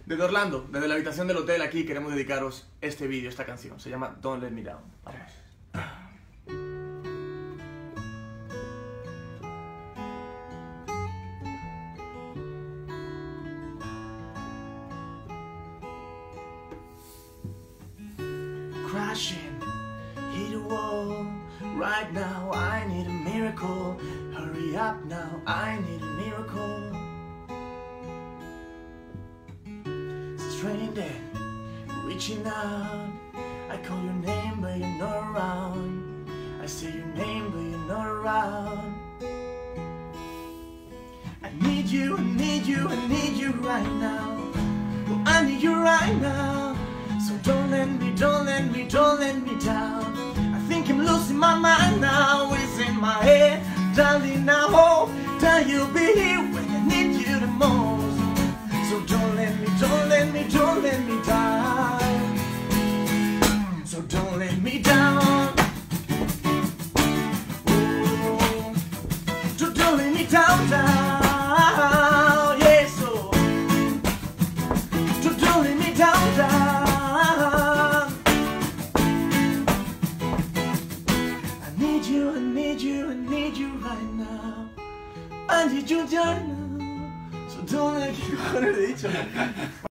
Desde Orlando, desde la habitación del hotel aquí, queremos dedicaros este vídeo, esta canción. Se llama Don't Let Me Down. Vamos. Crashing, hit a wall. Right now, I need a miracle. Hurry up now, I need a miracle. Straining there, reaching out. I call your name, but you're not around. I say your name, but you're not around. I need you, I need you, I need you right now. Oh, I need you right now. So don't let me, don't let me, don't let me down. I think I'm losing my mind now. It's in my head, darling. I hope that you'll be here when I need you the most. So don't let me, don't let me, don't let me down. So don't let me down. Oh, so don't let me down, down. Yeah, so don't let me down, down. I need you, I need you, I need you right now. I need you right now. So don't let me, ¿qué le he dicho?